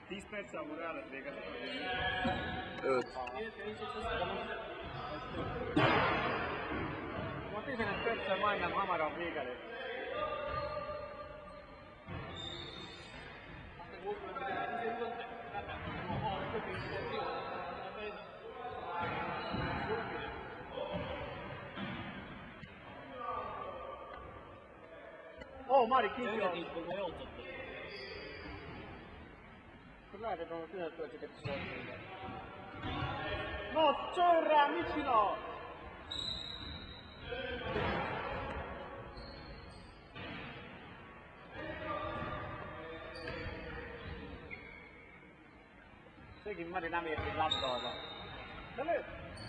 10 perc amúgy el lett véget. 5. Ma 15 perccel majdnem hamarabb vége lett. Ó, Mari, kicsi van! Akkor lehet, hogy a 15 perceket is volt. No, csörr rá, mit csinál? Szegény Mari nem ért egy labdalba. De lőtt!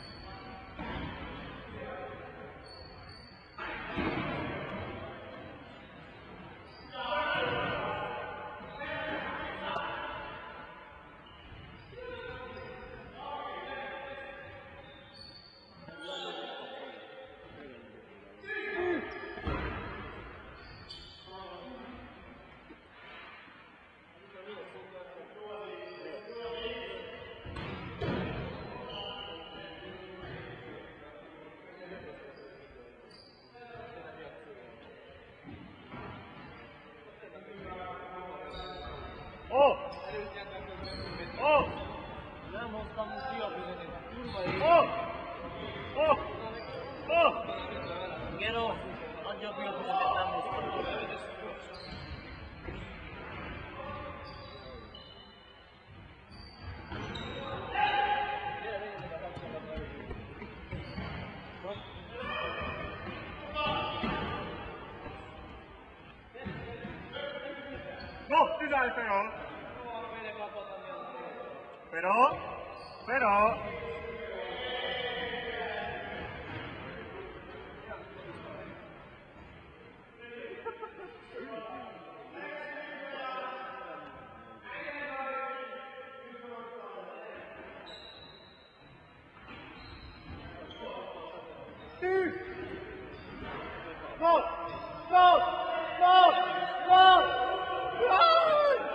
Oh! Oh! Nem hoztam ki a bizonyít, kurva ég. Oh! Oh! Oh! Gero, adja a bizonyítet, nem hoztam ki. No, scusate però... No! No! No! No! No!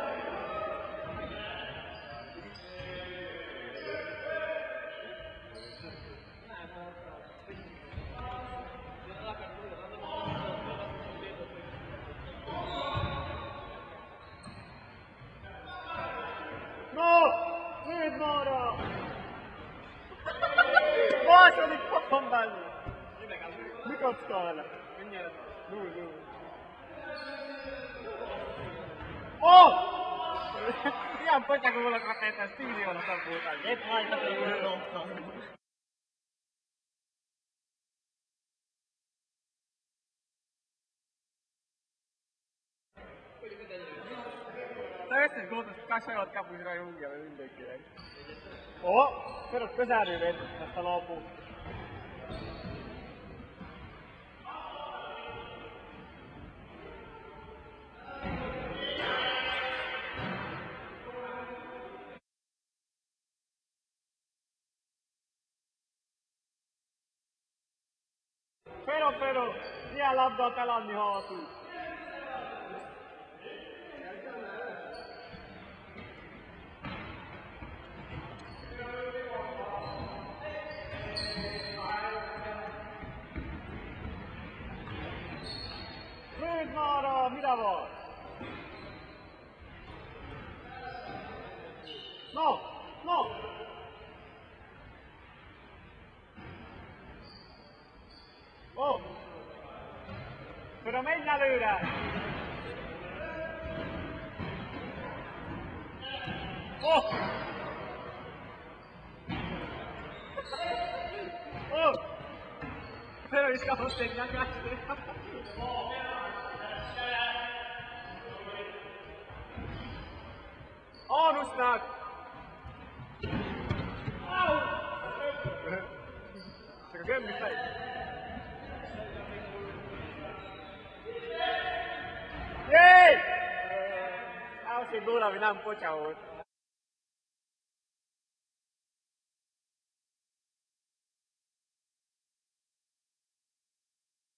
No! Nézd Nóra! Második papon belül! Mikor szól? Mindjárt. Null. Oh! Ilyen potyakon valakat tehetem, stúdiónak voltál. Épp hánytak a jól. Te összes gólt, azt kasajat kapusra rúgja be mindenkinek. Ó, tudod, közelről vedd ezt a lapot. Pero, ilyen labdát eladni hátul. Nézd Mára, mire van? No! Oh! Pero menj előre! Oh! Oh! Pero is kapott egy nyakást. Arnusnak! Csak a gömbi fej. Jéj! Ahhoz egy góla, ami nem potya volt.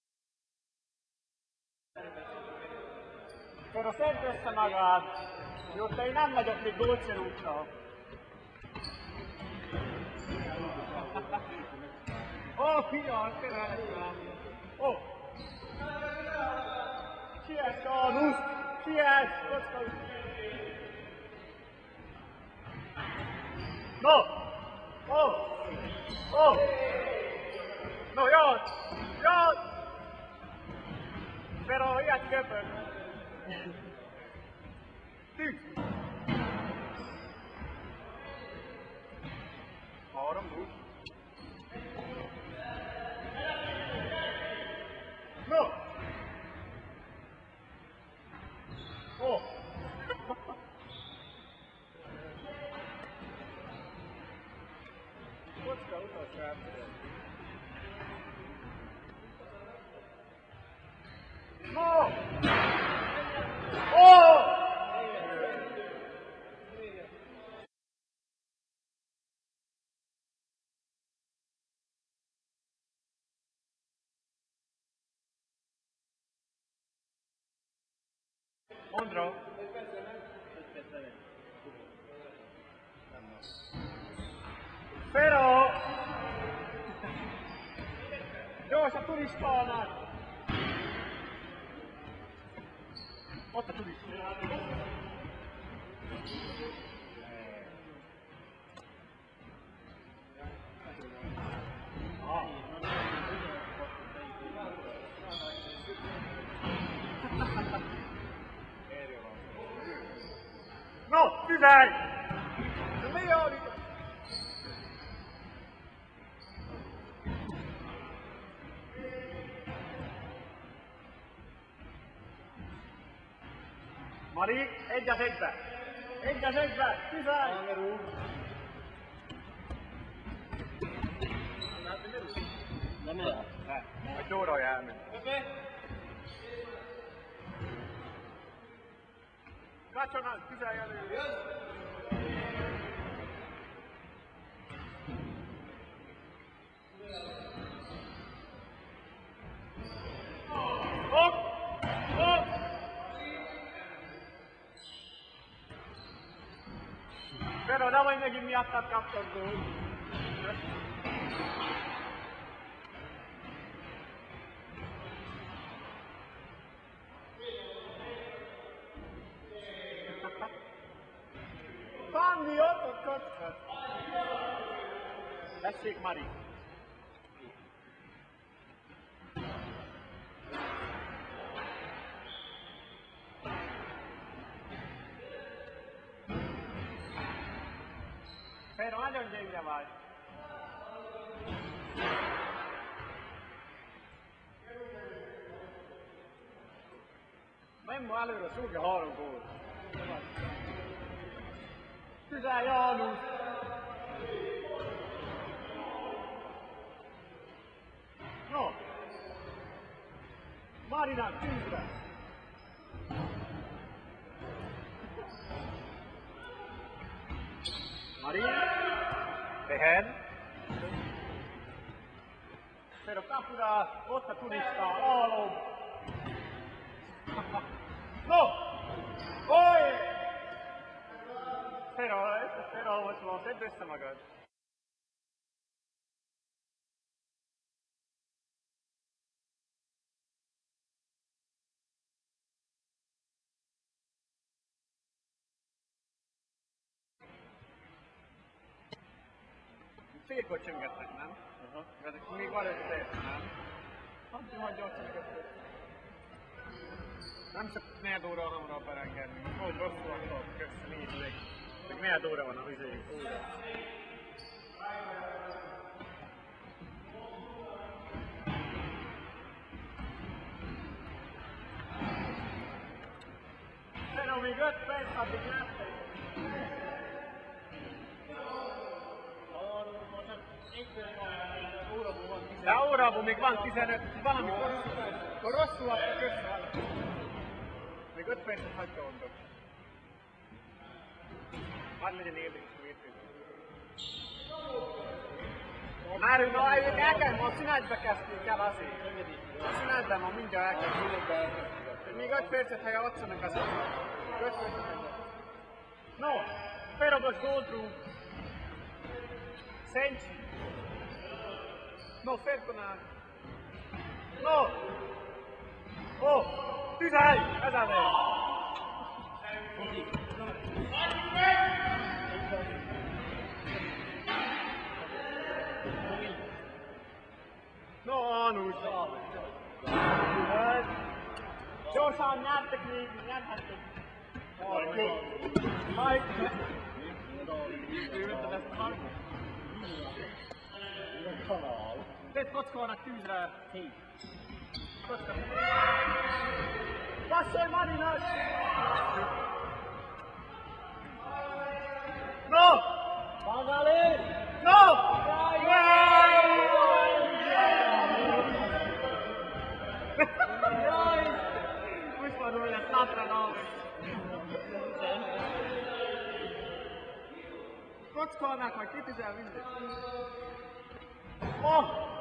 Pero szedd össze magad! Jó, te én nem vagyok még Dolce útra. Ó, figyelj, tényleg. Ó! Siess, Janus! Siess! Kocka úgy! No! Ó! Ó! No, jön! Jön! Pero ilyet köpök! Tűz! 3-0. No! Oh! Kocka utolsó átadom. No! Oh! Ondra! Pero! Gyors a turistánál! Ott a turista! No, figyelj! De mi a itt? Mari, 1-1-be! 1-1-be! Figyelj! Nem el. Egy óra elment. Kacsonál, figyelj elő! Hopp! Hopp! Pero dawaj megint miattad kaptad gólt. Fanni, ott a kockat! Tessék, Mari! Pero nagyon gyenge vagy! Menj ma előre, szúrja 3 gólt! Figyelj, Janus! No! Marinak 10-re! Mari! Tehead! Pero kapura, ott a turista, alom! No! Oly! Pero, most van, szedd össze magad! Félkot csöngetnek, nem? Ezek még van össze, nem? Hadd majd gyorsan. Nem csak negyed óra arra berengedni. Hogy rosszul akarok, köszönjétek. Még negyed óra van a vizéig. Szerintem még 5 perc, addig lesz. De órából még van 15, valami rosszul adtak össze. Még 5 percet hagyta mondok. Hadd legyen érdekes a mérkőzés. Már ő ma elkezdtem, a szünetbe kezdték el azért. A szünetben ma mindjárt elkezdték. Még 5 percet, ha jatszanak azért. 5 percet hagyja. No, Ferogos go through. Senchi. No, Ferkonán. No! Oh! 11! Ez a meg! No, Anus! Gyorsan nyertek még, nyerhettek. Mike! Tedd kockának tűzre! Kocka! Passzolj, Marinas! No! Magali! No! Most van, hogy a Tatra kockának, majd kitüzel mindegy. Oh!